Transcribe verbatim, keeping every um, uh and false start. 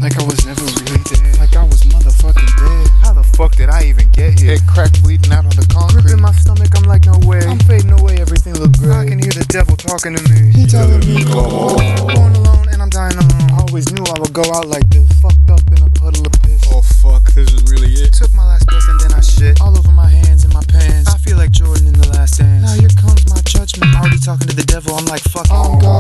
Like I was never really dead. Like I was motherfucking dead. How the fuck did I even get here? Head crack bleeding out on the concrete. Grip in my stomach, I'm like, no way. I'm fading away, everything look great. I can hear the devil talking to me. He telling me go home. I'm going alone and I'm dying alone. I always knew I would go out like this. Fucked up in a puddle of piss. Oh fuck, this is really it. Took my last breath and then I shit all over my hands and my pants. I feel like Jordan in The Last Dance. Now here comes my judgment. Already talking to the devil, I'm like, fuck. I'm God.